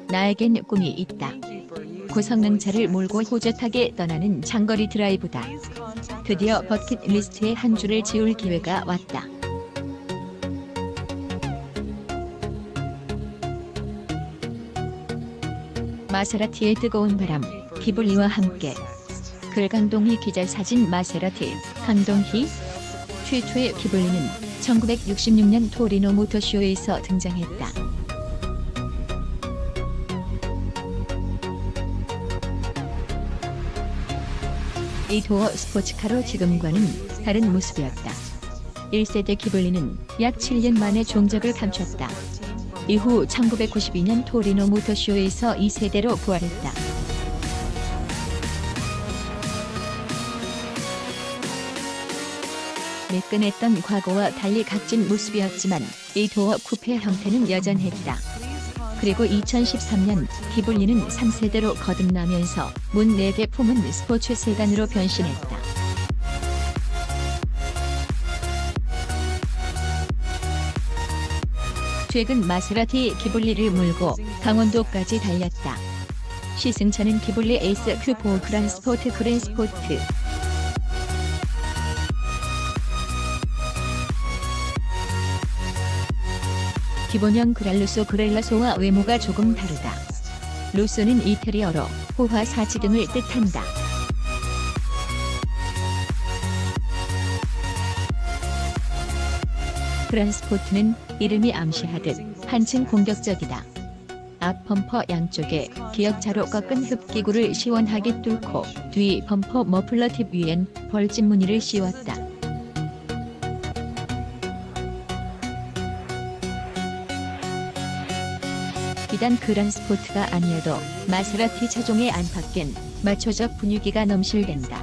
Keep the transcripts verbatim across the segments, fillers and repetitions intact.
나에겐 꿈이 있다. 고성능차를 몰고 호젓하게 떠나는 장거리 드라이브다. 드디어 버킷리스트의 한 줄을 지울 기회가 왔다. 마세라티의 뜨거운 바람, 기블리와 함께. 글 강동희 기자 사진 마세라티, 강동희. 최초의 기블리는 천구백육십육 년 토리노 모터쇼에서 등장했다. 이 도어 스포츠카로 지금과는 다른 모습이었다. 일 세대 기블리는 약 칠 년 만에 종적을 감췄다. 이후 천구백구십이 년 토리노 모터쇼에서 이 세대로 부활했다. 매끈했던 과거와 달리 각진 모습이었지만 이 도어 쿠페 형태는 여전했다. 그리고 이천십삼 년 기블리는 삼 세대로 거듭나면서 문 네 개 품은 스포츠 세단으로 변신했다. 최근 마세라티 기블리를 몰고 강원도까지 달렸다. 시승차는 기블리 에이스 큐 사 그란스포트 그랜스포트. 기본형 그랄루소 그렐라소와 외모가 조금 다르다. 루소는 이태리어로 호화 사치 등을 뜻한다. 그란스포트는 이름이 암시하듯 한층 공격적이다. 앞 범퍼 양쪽에 기역자로 꺾은 흡기구를 시원하게 뚫고 뒤 범퍼 머플러 팁 위엔 벌집 무늬를 씌웠다. 비단 그란스포트가 아니어도 마세라티 차종의 안팎엔 마초적 분위기가 넘실댄다.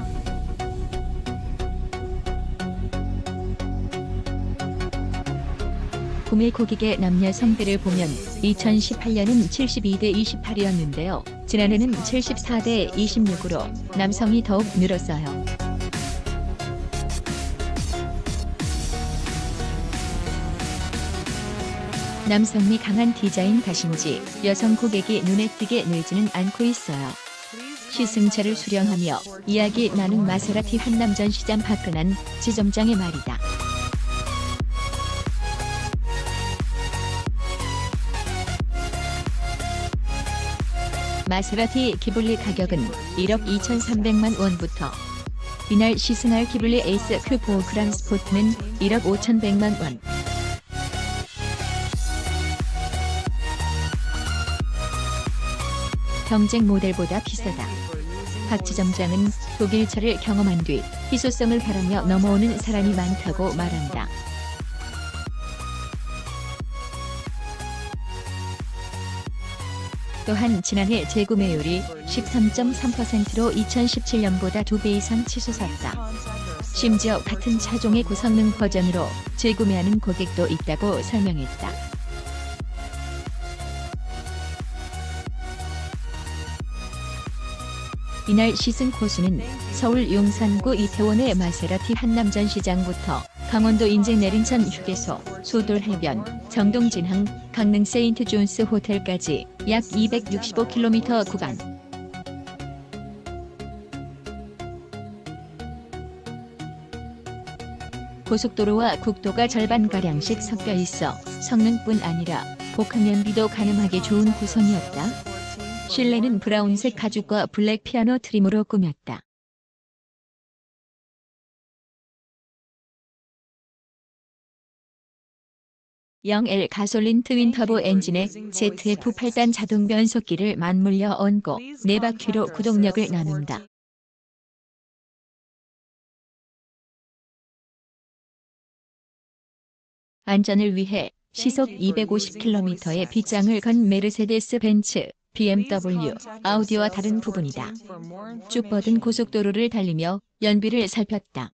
구매 고객의 남녀 성비를 보면 이천십팔 년은 칠십이 대 이십팔이었는데요. 지난해는 칠십사 대 이십육으로 남성이 더욱 늘었어요. 남성미 강한 디자인 탓인지 여성 고객이 눈에 띄게 늘지는 않고 있어요. 시승차를 수령하며 이야기 나눈 마세라티 한남전 시장 화끈한 지점장의 말이다. 마세라티 기블리 가격은 일억 이천삼백만 원부터. 이날 시승할 기블리 에이스 큐 사 그란스포트는 일억 오천백만 원. 경쟁 모델보다 비싸다. 박 지점장은 독일차를 경험한 뒤 희소성을 바라며 넘어오는 사람이 많다고 말한다. 또한 지난해 재구매율이 십삼 점 삼 퍼센트로 이천십칠 년보다 두 배 이상 치솟았다. 심지어 같은 차종의 고성능 버전으로 재구매하는 고객도 있다고 설명했다. 이날 시승 코스는 서울 용산구 이태원의 마세라티 한남전 시장부터 강원도 인제 내린천 휴게소, 소돌 해변, 정동 진항, 강릉 세인트 존스 호텔까지 약 이백육십오 킬로미터 구간. 고속도로와 국도가 절반가량씩 섞여 있어 성능뿐 아니라 복합 연비도 가늠하기 좋은 구성이었다. 실내는 브라운색 가죽과 블랙 피아노 트림으로 꾸몄다. 영 엘 가솔린 트윈 터보 엔진에 제트 에프 팔 단 자동 변속기를 맞물려 얹고 네 바퀴로 구동력을 나눈다. 안전을 위해 시속 이백오십 킬로미터의 빗장을 건 메르세데스 벤츠, 비 엠 더블유, 아우디와 다른 부분이다. 쭉 뻗은 고속도로를 달리며 연비를 살폈다.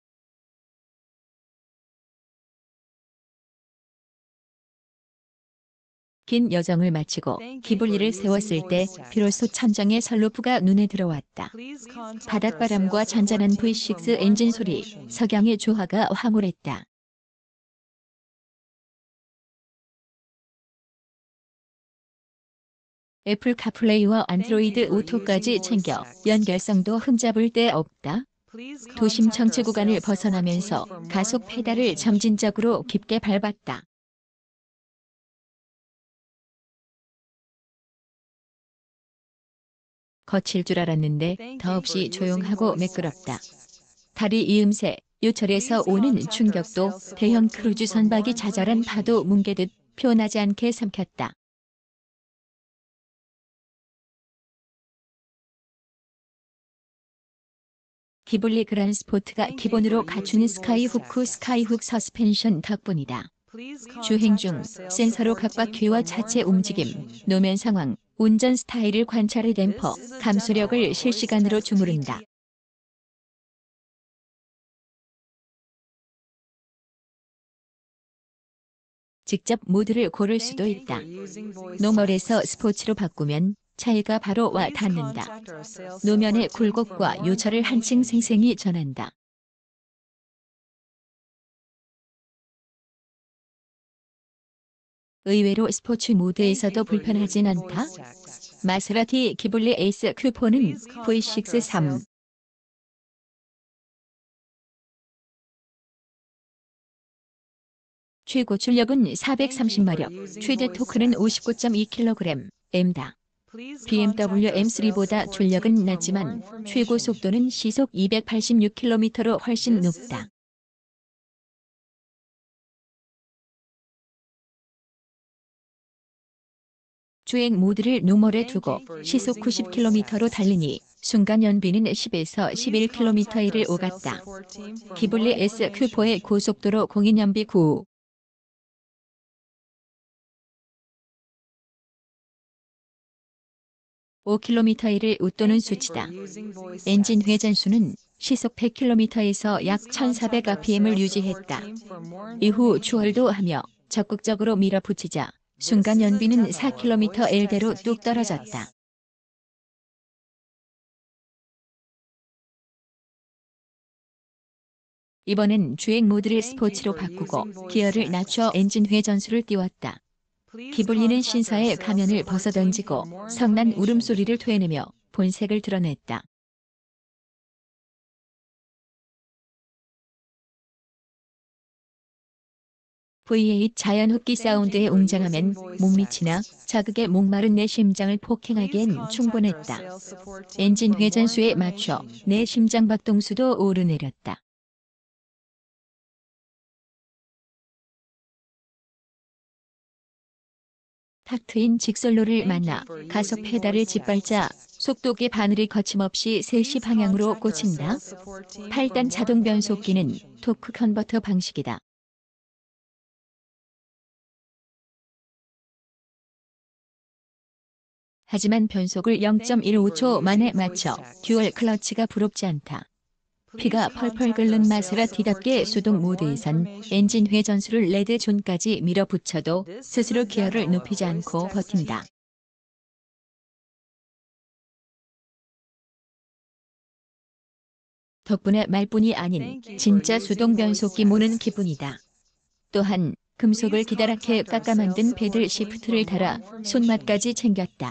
긴 여정을 마치고 기블리를 세웠을 때 비로소 천장의 선루프가 눈에 들어왔다. 바닷바람과 잔잔한 브이 식스 엔진 소리, 석양의 조화가 황홀했다. 애플 카플레이와 안드로이드 오토까지 챙겨 연결성도 흠잡을 데 없다. 도심 정체 구간을 벗어나면서 가속 페달을 점진적으로 깊게 밟았다. 거칠 줄 알았는데 더없이 조용하고 매끄럽다. 다리 이음새, 요철에서 오는 충격도 대형 크루즈 선박이 자잘한 파도 뭉개듯 표나지 않게 삼켰다. 기블리 그란스포트가 기본으로 갖춘 스카이후크 스카이훅 서스펜션 덕분이다. 주행 중 센서로 각 바퀴와 차체 움직임, 노면 상황, 운전 스타일을 관찰해 댐퍼, 감소력을 실시간으로 주무른다. 직접 모드를 고를 수도 있다. 노멀에서 스포츠로 바꾸면 차이가 바로 와 닿는다. 노면의 굴곡과 요철을 한층 생생히 전한다. 의외로 스포츠 모드에서도 불편하진 않다. 마세라티 기블리 에이스 큐포는 브이 식스 삼. 최고 출력은 사백삼십 마력, 최대 토크는 오십구 점 이 킬로그램, M다. 비엠더블유 엠 쓰리보다 출력은 낮지만 최고 속도는 시속 이백팔십육 킬로미터로 훨씬 높다. 주행 모드를 노멀에 두고 시속 구십 킬로미터로 달리니 순간 연비는 십에서 십일 킬로미터를 오갔다. 기블리 에스 큐포의 고속도로 공인 연비 구. 오 킬로미터를 웃도는 수치다. 엔진 회전수는 시속 백 킬로미터에서 약 천사백 알피엠을 유지했다. 이후 추월도 하며 적극적으로 밀어붙이자 순간 연비는 사 킬로미터대로 뚝 떨어졌다. 이번엔 주행 모드를 스포츠로 바꾸고 기어를 낮춰 엔진 회전수를 띄웠다. 기블리는 신사의 가면을 벗어던지고 성난 울음소리를 토해내며 본색을 드러냈다. 브이 에잇 자연 흡기 사운드에 웅장하면 목밑이나 자극에 목마른 내 심장을 폭행하기엔 충분했다. 엔진 회전수에 맞춰 내 심장 박동수도 오르내렸다. 탁 트인 직선로를 만나 가속 페달을 짓밟자 속도계 바늘이 거침없이 세 시 방향으로 꽂힌다. 팔 단 자동 변속기는 토크 컨버터 방식이다. 하지만 변속을 영 점 일오 초 만에 맞춰 듀얼 클러치가 부럽지 않다. 피가 펄펄 끓는 마세라티답게 수동 모드에선 엔진 회전수를 레드 존까지 밀어붙여도 스스로 기어를 높이지 않고 버틴다. 덕분에 말뿐이 아닌 진짜 수동 변속기 모는 기분이다. 또한 금속을 기다랗게 깎아 만든 패들 시프트를 달아 손맛까지 챙겼다.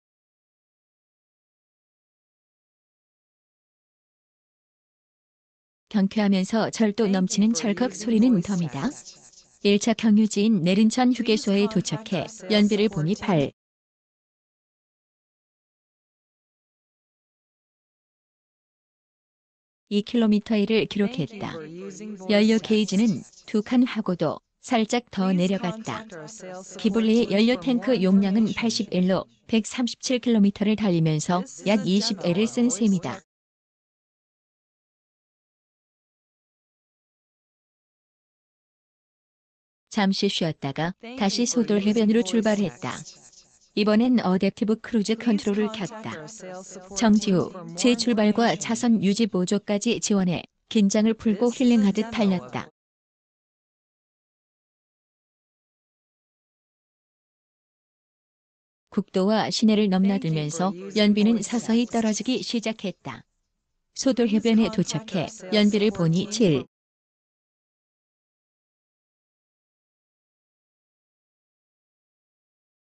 경쾌하면서 절도 넘치는 철컥 소리는 덤이다. 일 차 경유지인 내린천 휴게소에 도착해 연비를 보니 팔. 이 킬로미터를 기록했다. 연료 게이지는 두 칸 하고도 살짝 더 내려갔다. 기블리의 연료 탱크 용량은 팔십 엘로 백삼십칠 킬로미터를 달리면서 약 이십 엘을 쓴 셈이다. 잠시 쉬었다가 다시 소돌 해변으로 출발했다. 이번엔 어댑티브 크루즈 컨트롤을 켰다. 정지 후 재출발과 차선 유지 보조까지 지원해 긴장을 풀고 힐링하듯 달렸다. 국도와 시내를 넘나들면서 연비는 서서히 떨어지기 시작했다. 소돌 해변에 도착해 연비를 보니 칠.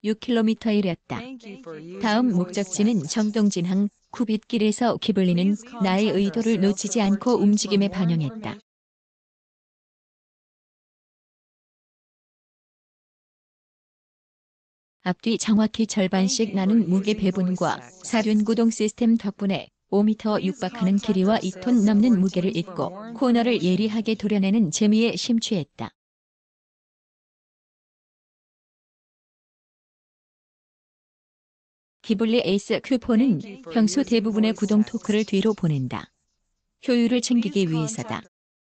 육 킬로미터이랬다. 다음 목적지는 정동진항 쿠빗길에서 기블리는 나의 의도를 놓치지 않고 움직임에 반영했다. 앞뒤 정확히 절반씩 나눈 무게 배분과 사륜 구동 시스템 덕분에 오 미터 육박하는 길이와 이 톤 넘는 무게를 싣고 코너를 예리하게 도려내는 재미에 심취했다. 기블리 에이스 큐포는 평소 대부분의 구동 토크를 뒤로 보낸다. 효율을 챙기기 위해서다.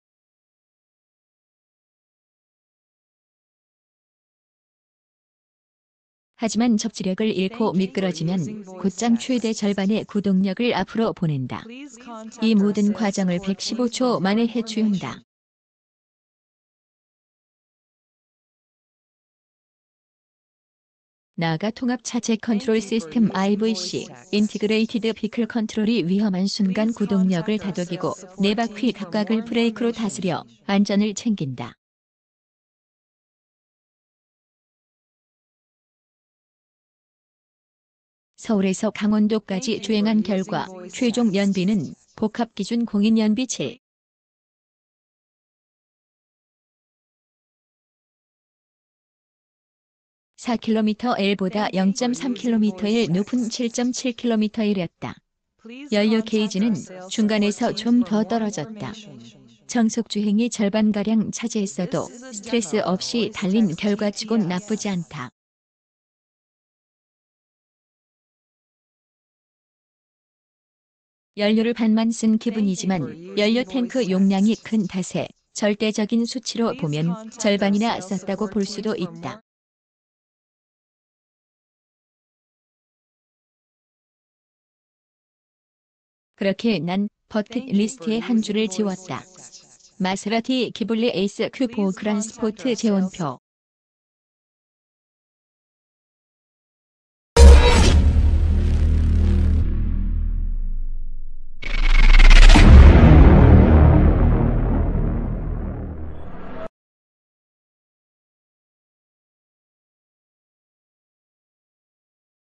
하지만 접지력을 잃고 미끄러지면 곧장 최대 절반의 구동력을 앞으로 보낸다. 이 모든 과정을 백십오 초 만에 해치운다. 나아가 통합 차체 컨트롤 시스템 아이브이씨 인티그레이티드 비클 컨트롤이 위험한 순간 구동력을 다독이고 네 바퀴 각각을 브레이크로 다스려 안전을 챙긴다. 서울에서 강원도까지 주행한 결과 최종 연비는 복합기준 공인연비 칠 사 킬로미터 엘보다 영 점 삼 킬로미터일 높은 칠 점 칠 킬로미터이랬다. 연료 게이지는 중간에서 좀 더 떨어졌다. 정속 주행이 절반가량 차지했어도 스트레스 없이 달린 결과치곤 나쁘지 않다. 연료를 반만 쓴 기분이지만 연료 탱크 용량이 큰 탓에 절대적인 수치로 보면 절반이나 썼다고 볼 수도 있다. 그렇게 난 버킷리스트의 한 줄을 지웠다. 마세라티 기블리 에이스 큐포 그란 스포트 재원표.